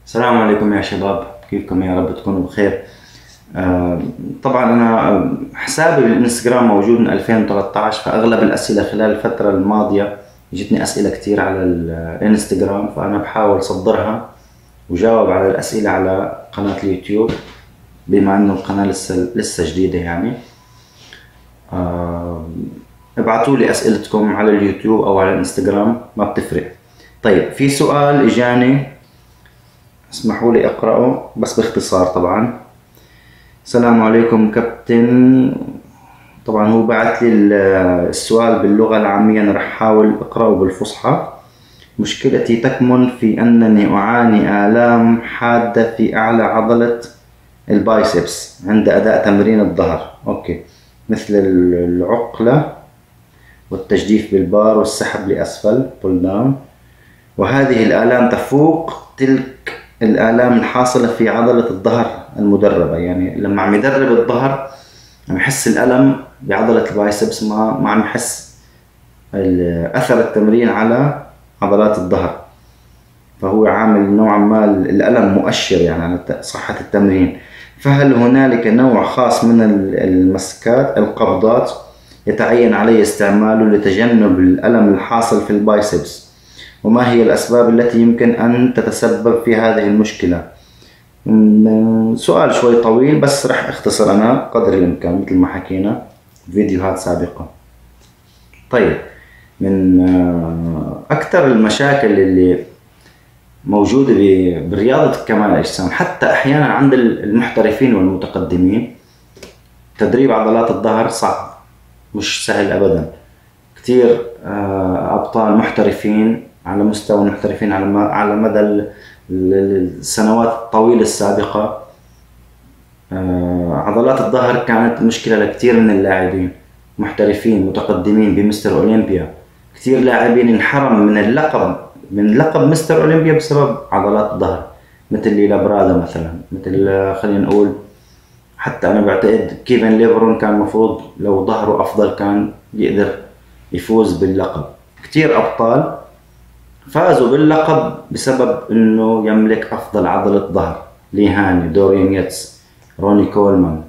السلام عليكم يا شباب، كيفكم؟ يا رب تكونوا بخير. طبعا أنا حسابي بالإنستغرام موجود من 2013، فأغلب الأسئلة خلال الفترة الماضية جتني أسئلة كتير على الإنستغرام، فأنا بحاول صدرها وجاوب على الأسئلة على قناة اليوتيوب بما إنه القناة لسه جديدة يعني. ابعتوا لي أسئلتكم على اليوتيوب أو على الإنستغرام، ما بتفرق. طيب، في سؤال إجاني، اسمحوا لي أقرأه بس باختصار طبعا. السلام عليكم كابتن. طبعا هو بعت لي السؤال باللغة العامية، أنا رح أحاول أقرأه بالفصحى. مشكلتي تكمن في أنني أعاني آلام حادة في أعلى عضلة البايسبس عند أداء تمرين الظهر، مثل العقلة والتجديف بالبار والسحب لأسفل pull down، وهذه الآلام تفوق تلك الآلام الحاصلة في عضلة الظهر المدربة. يعني لما عم يدرب الظهر عم يحس الألم بعضلة البايسبس، ما عم يحس أثر التمرين على عضلات الظهر، فهو عامل نوعا ما الألم مؤشر يعني على صحة التمرين. فهل هنالك نوع خاص من المسكات القبضات يتعين علي استعماله لتجنب الألم الحاصل في البايسبس؟ وما هي الأسباب التي يمكن أن تتسبب في هذه المشكلة؟ سؤال شوي طويل بس رح اختصر أنا قدر الإمكان مثل ما حكينا فيديوهات سابقة. طيب، من أكثر المشاكل اللي موجودة برياضة كمال الأجسام، حتى أحيانا عند المحترفين والمتقدمين، تدريب عضلات الظهر صعب، مش سهل أبدا. كتير أبطال محترفين على مستوى المحترفين على مدى السنوات الطويلة السابقة، عضلات الظهر كانت مشكلة لكتير من اللاعبين محترفين متقدمين بمستر أولمبيا. كتير لاعبين انحرم من لقب مستر أولمبيا بسبب عضلات الظهر، مثل ليلا برادا مثلا، مثل خلينا نقول حتى أنا بعتقد كيفن ليبرون كان مفروض لو ظهره أفضل كان يقدر يفوز باللقب. كتير أبطال فازوا باللقب بسبب إنه يملك أفضل عضلة ظهر، لي هاني، دوريان ياتس، روني كولمان،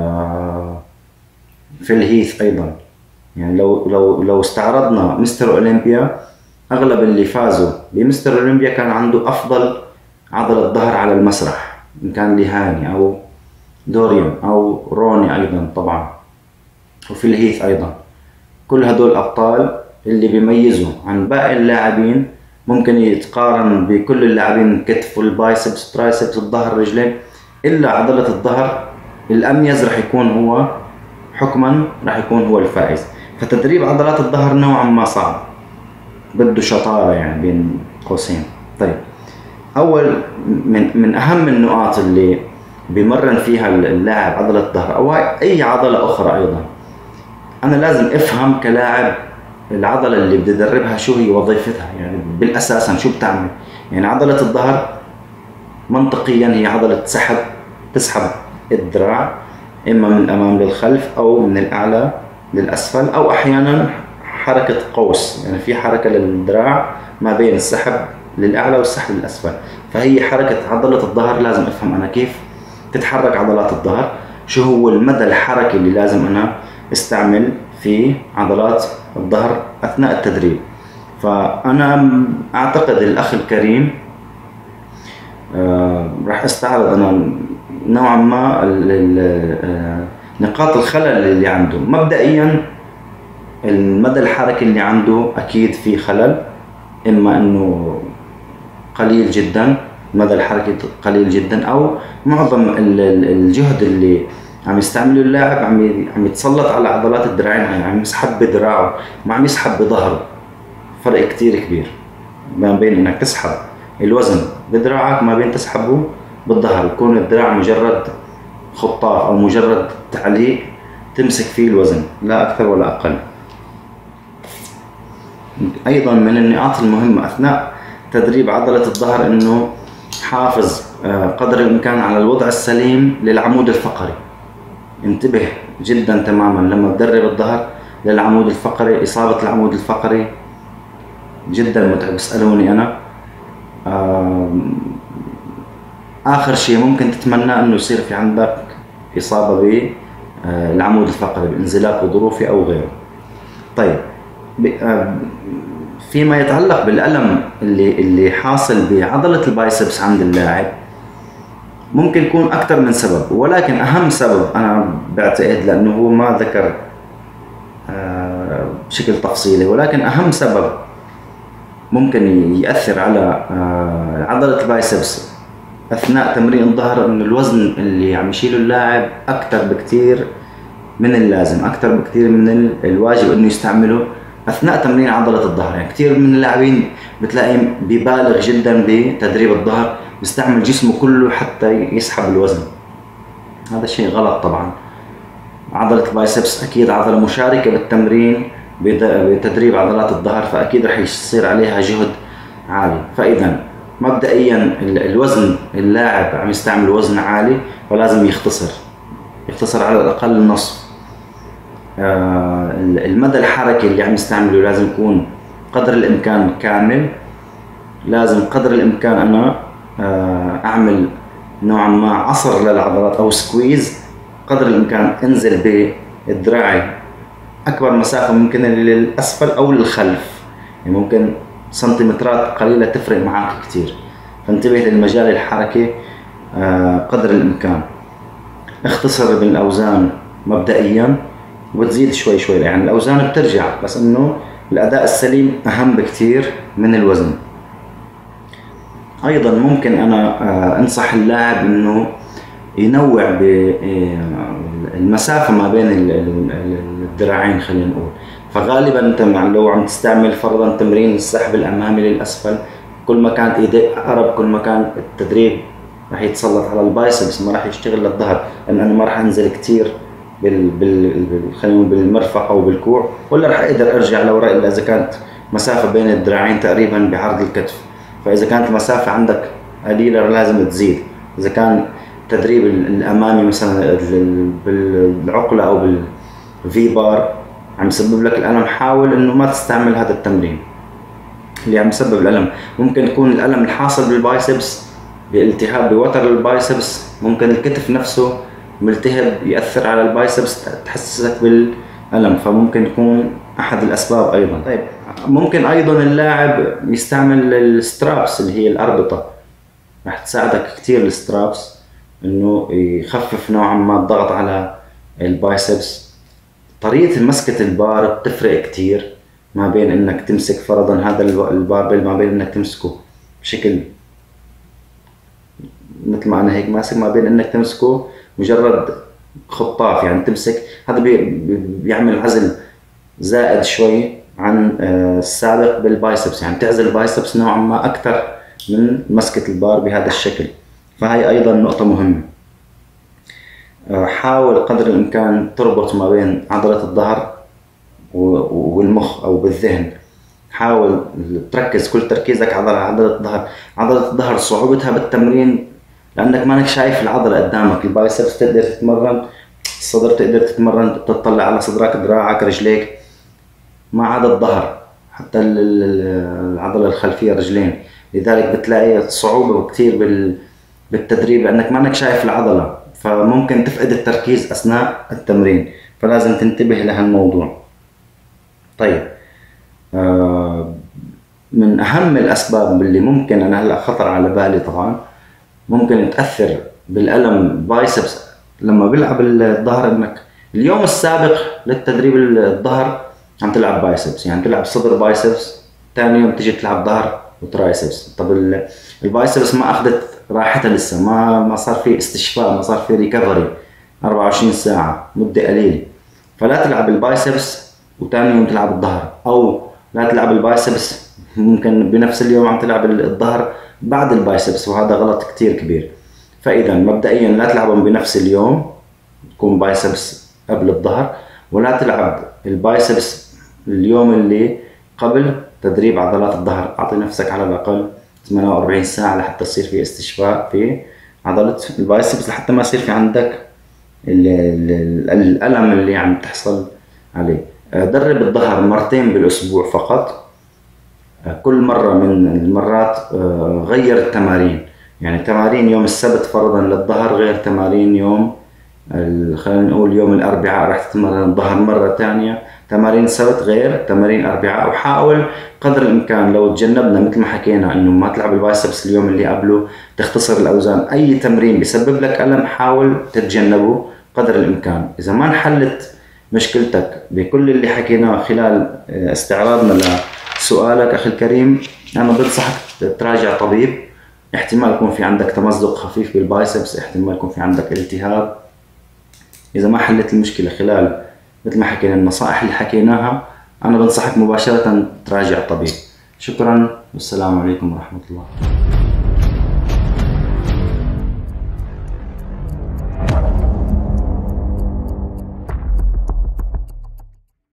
فيل هيث أيضا. يعني لو استعرضنا مستر أولمبيا، أغلب اللي فازوا بمستر أولمبيا كان عنده أفضل عضلة ظهر على المسرح، إن كان لي هاني أو دوريان أو روني أيضا طبعا، وفيل هيث أيضا. كل هدول أبطال اللي بيميزوا عن باقي اللاعبين، ممكن يتقارن بكل اللاعبين كتف والبايسبس ترايسبس الظهر الرجلين، إلا عضلة الظهر الأميز رح يكون هو حكما رح يكون هو الفائز. فتدريب عضلات الظهر نوعا ما صعب، بده شطارة يعني بين قوسين. طيب، أول من أهم النقاط اللي بيمرن فيها اللاعب عضلة الظهر أو أي عضلة أخرى أيضا، أنا لازم أفهم كلاعب العضلة اللي بدي أدربها شو هي وظيفتها، يعني بالأساس شو بتعمل. يعني عضلة الظهر منطقيا هي عضلة سحب، تسحب الذراع إما من الأمام للخلف أو من الأعلى للأسفل، أو أحيانا حركة قوس، يعني في حركة للذراع ما بين السحب للأعلى والسحب للأسفل. فهي حركة عضلة الظهر لازم أفهم أنا كيف تتحرك عضلات الظهر، شو هو المدى الحركي اللي لازم أنا استعمل في عضلات الظهر أثناء التدريب. فأنا أعتقد الأخ الكريم راح استعرض أنا نوعا ما نقاط الخلل اللي عنده. مبدئيا المدى الحركي اللي عنده أكيد في خلل، إما أنه قليل جدا، المدى الحركي قليل جدا، أو معظم الجهد اللي عم يستعمله اللاعب عم يتسلط على عضلات الذراعين، يعني عم يسحب بذراعه ما عم يسحب بظهره. فرق كتير كبير ما بين انك تسحب الوزن بذراعك ما بين تسحبه بالظهر، يكون الذراع مجرد خطاف او مجرد تعليق تمسك فيه الوزن، لا اكثر ولا اقل. ايضا من النقاط المهمة اثناء تدريب عضلة الظهر انه حافظ قدر الامكان على الوضع السليم للعمود الفقري. انتبه جدا تماما لما تدرب الظهر للعمود الفقري، اصابة العمود الفقري جدا متعب. اسألوني انا آخر شيء ممكن تتمنى إنه يصير في عندك إصابة بالعمود الفقري بانزلاق غضروفي أو غيره. طيب فيما يتعلق بالألم اللي حاصل بعضلة البايسبس عند اللاعب، ممكن يكون أكثر من سبب، ولكن أهم سبب أنا بعتقد، لأنه هو ما ذكر بشكل تفصيلي، ولكن أهم سبب ممكن يأثر على عضلة البايسبس أثناء تمرين الظهر إنه الوزن اللي عم يشيله اللاعب أكثر بكثير من اللازم، أكثر بكثير من الواجب إنه يستعمله أثناء تمرين عضلة الظهر. يعني كثير من اللاعبين بتلاقيه ببالغ جدا بتدريب الظهر، بيستعمل جسمه كله حتى يسحب الوزن. هذا شيء غلط طبعا. عضلة البايسبس أكيد عضلة مشاركة بالتمرين بتدريب عضلات الظهر، فأكيد رح يصير عليها جهد عالي. فإذا مبدئيا الوزن اللاعب عم يستعمل وزن عالي، فلازم يختصر على الأقل النصف. المدى الحركي اللي عم يستعمله لازم يكون قدر الإمكان كامل. لازم قدر الإمكان أنا أعمل نوعا ما عصر للعضلات أو سكويز، قدر الإمكان انزل بالذراعي أكبر مسافة ممكن للأسفل أو للخلف، يعني ممكن سنتيمترات قليلة تفرق معك كتير. فانتبه للمجال الحركي قدر الإمكان. اختصر بالأوزان مبدئيا وتزيد شوي شوي، يعني الأوزان بترجع، بس إنه الأداء السليم أهم بكتير من الوزن. أيضا ممكن أنا أنصح اللاعب إنه ينوع بالمسافة ما بين الذراعين خلينا نقول. فغالبا أنت لو عم تستعمل فرضا تمرين السحب الأمامي للأسفل، كل ما كانت إيديك أقرب كل ما كان التدريب راح يتسلط على البايسبس، ما راح يشتغل للظهر، لأن أنا ما راح أنزل كتير خلينا نقول بالمرفق أو بالكوع، ولا راح أقدر أرجع لوراء إلا إذا كانت مسافة بين الذراعين تقريبا بعرض الكتف. فإذا كانت المسافة عندك قليلة لازم تزيد. إذا كان التدريب الأمامي مثلا بالعقلة أو بالفي بار عم يسبب لك الألم، حاول إنه ما تستعمل هذا التمرين اللي عم يسبب الألم. ممكن يكون الألم الحاصل بالبايسبس بالتهاب بوتر البايسبس، ممكن الكتف نفسه ملتهب يأثر على البايسبس تحسسك بالألم، فممكن يكون أحد الأسباب أيضا. طيب ممكن أيضا اللاعب يستعمل السترابس اللي هي الأربطة، راح تساعدك كتير السترابس إنه يخفف نوعا ما الضغط على البايسبس. طريقة مسكة البار بتفرق كتير ما بين إنك تمسك فرضا هذا الباربل، ما بين إنك تمسكه بشكل مثل ما أنا هيك ماسك، ما بين إنك تمسكه مجرد خطاف، يعني تمسك هذا بيعمل عزل زائد شوي عن السابق بالبايسبس، يعني تعزل البايسبس نوعا ما أكثر من مسكة البار بهذا الشكل. فهي أيضا نقطة مهمة. حاول قدر الإمكان تربط ما بين عضلة الظهر والمخ أو بالذهن. حاول تركز كل تركيزك على عضلة الظهر. عضلة الظهر صعوبتها بالتمرين لأنك مانك شايف العضلة قدامك. البايسبس تقدر تتمرن، الصدر تقدر تتمرن، تطلع على صدرك، دراعك، رجليك، ما عدا الظهر حتى العضلة الخلفية رجلين. لذلك بتلاقي صعوبة كتير بالتدريب لأنك مانك شايف العضلة، فممكن تفقد التركيز أثناء التمرين، فلازم تنتبه لهالموضوع. طيب من أهم الأسباب اللي ممكن أنا هلأ خطر على بالي طبعا ممكن تأثر بالألم بايسبس لما بيلعب الظهر، إنك اليوم السابق للتدريب الظهر عم تلعب بايسبس، يعني تلعب صدر بايسبس، ثاني يوم تيجي تلعب ظهر وترايسبس. طب البايسبس ما أخذت راحتها لسه، ما صار في استشفاء، ما صار في ريكفري 24 ساعة، مدة قليلة. فلا تلعب البايسبس وثاني يوم تلعب الظهر، أو لا تلعب البايسبس ممكن بنفس اليوم عم تلعب الظهر بعد البايسبس، وهذا غلط كتير كبير. فإذا مبدئيا لا تلعبهم بنفس اليوم، تكون بايسبس قبل الظهر، ولا تلعب البايسبس اليوم اللي قبل تدريب عضلات الظهر. أعطي نفسك على الأقل 48 ساعة لحتى تصير في استشفاء في عضلة البايسبس، لحتى ما يصير في عندك الألم اللي عم تحصل عليه. درب الظهر مرتين بالأسبوع فقط. كل مرة من المرات غير التمارين، يعني تمارين يوم السبت فرضا للظهر غير تمارين يوم خلينا نقول يوم الأربعاء راح تتمرن الظهر مرة ثانية. تمارين السبت غير تمارين الأربعاء. وحاول قدر الإمكان لو تجنبنا مثل ما حكينا إنه ما تلعب البايسبس اليوم اللي قبله، تختصر الأوزان، أي تمرين بيسبب لك ألم حاول تتجنبه قدر الإمكان. إذا ما انحلت مشكلتك بكل اللي حكيناه خلال استعراضنا لسؤالك أخي الكريم، أنا بنصحك تراجع طبيب. احتمال يكون في عندك تمزق خفيف بالبايسبس، احتمال يكون في عندك التهاب. إذا ما حلت المشكلة خلال مثل ما حكينا النصائح اللي حكيناها، أنا بنصحك مباشرة تراجع طبيب. شكرا والسلام عليكم ورحمة الله.